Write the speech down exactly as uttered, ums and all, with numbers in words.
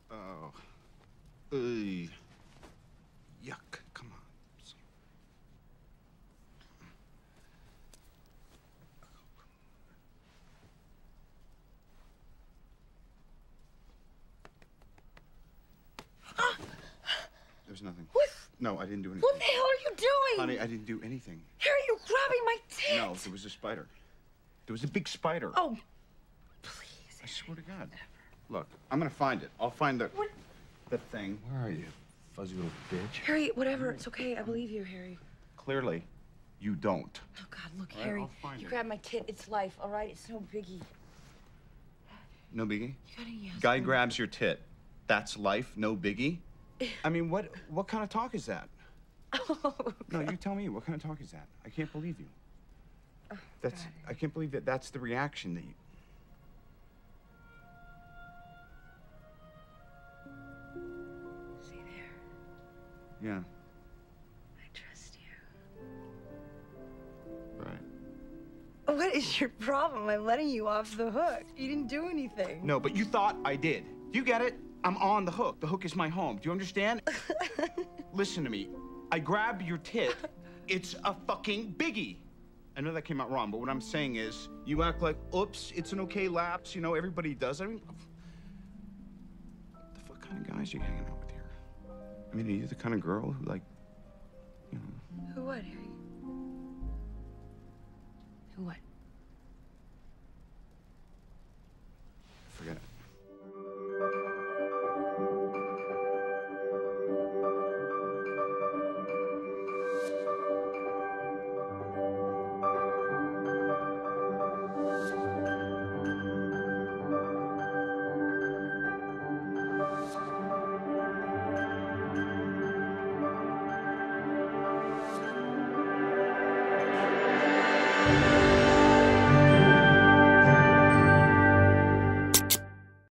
Oh. Ugh. Yuck. Come on. There's nothing. What? No, I didn't do anything. What the hell are you doing? Honey, I didn't do anything. Harry, you're grabbing my tit. No, there was a spider. There was a big spider. Oh, please. I swear to God. Look, I'm gonna find it. I'll find the What? the thing. Where are you, fuzzy little bitch? Harry, whatever. It's okay. I believe you, Harry. Clearly, you don't. Oh, God, look, All right, Harry. I'll find You it. grabbed my tit. It's life, all right? It's no biggie. No biggie. You gotta yes. Guy grabs your tit. That's life. No biggie. I mean, what what kind of talk is that? Oh, No, you tell me. What kind of talk is that? I can't believe you. Oh, That's. God. I can't believe that. That's the reaction that you. See there? Yeah. I trust you. Right. What is your problem? I'm letting you off the hook. You didn't do anything. No, but you thought I did. Do you get it? I'm on the hook. The hook is my home. Do you understand? Listen to me. I grab your tit. It's a fucking biggie. I know that came out wrong, but what I'm saying is, you act like, oops, it's an okay lapse. You know, everybody does. I mean, what the fuck kind of guys are you hanging out with here? I mean, are you the kind of girl who, like, you know? Who what, Harry? Who what?